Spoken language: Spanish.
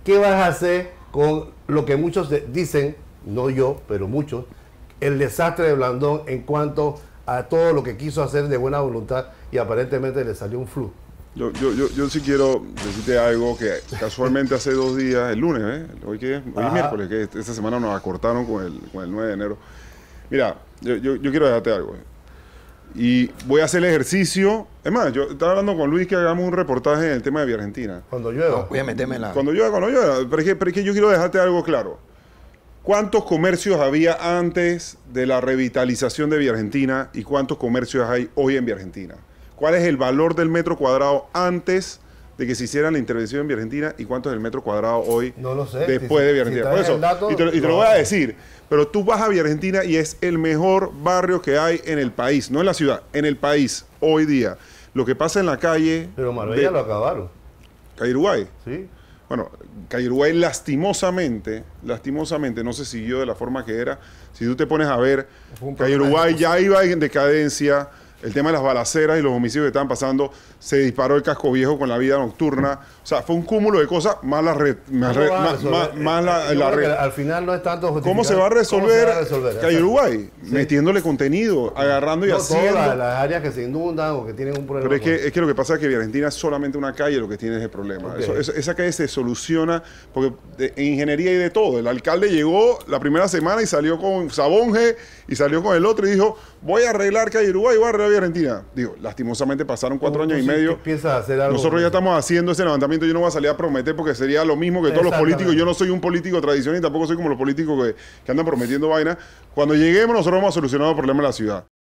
¿qué vas a hacer con lo que muchos dicen, no yo, pero muchos, el desastre de Blandón en cuanto a todo lo que quiso hacer de buena voluntad y aparentemente le salió un flu? Yo sí quiero decirte algo que casualmente hace 2 días, el lunes, hoy es miércoles, que esta semana nos acortaron con el 9 de enero. Mira, yo quiero dejarte algo. Y voy a hacer el ejercicio. Es más, yo estaba hablando con Luis que hagamos un reportaje en el tema de Vía Argentina. Cuando llueva. No, voy a meterme en la... Cuando llueva. Pero es que yo quiero dejarte algo claro. ¿Cuántos comercios había antes de la revitalización de Vía Argentina y cuántos comercios hay hoy en Vía Argentina? ¿Cuál es el valor del metro cuadrado antes de que se hiciera la intervención en Vía Argentina y cuánto es el metro cuadrado hoy No lo sé, después de Vía Argentina? Por eso, y te lo voy a decir, pero tú vas a Vía Argentina y es el mejor barrio que hay en el país, no en la ciudad, en el país, hoy día. Lo que pasa en la calle... Pero Marbella lo acabaron. Calle Uruguay. Sí. Bueno, Calle Uruguay lastimosamente, no se siguió de la forma que era. Si tú te pones a ver, Calle Uruguay ya iba en decadencia. El tema de las balaceras y los homicidios que estaban pasando, se disparó el casco viejo con la vida nocturna. O sea, fue un cúmulo de cosas, más la red. Al final no es tanto... ¿Cómo se va a resolver Calle Uruguay? Sí. Metiéndole contenido, agarrando y haciendo... Todas las áreas que se inundan o que tienen un problema. Pero es que lo que pasa es que Vía Argentina es solamente una calle lo que tiene ese problema. Okay. Esa calle se soluciona porque en ingeniería hay de todo. El alcalde llegó la primera semana y salió con Sabonge y salió con el otro y dijo, voy a arreglar Calle Uruguay y voy a arreglar Vía Argentina. Digo, lastimosamente pasaron 4 años y medio. Piensas hacer algo. Nosotros ya estamos haciendo ese levantamiento. Yo no voy a salir a prometer porque sería lo mismo que todos los políticos. Yo no soy un político tradicional y tampoco soy como los políticos que andan prometiendo vainas. Cuando lleguemos nosotros vamos a solucionar el problema de la ciudad.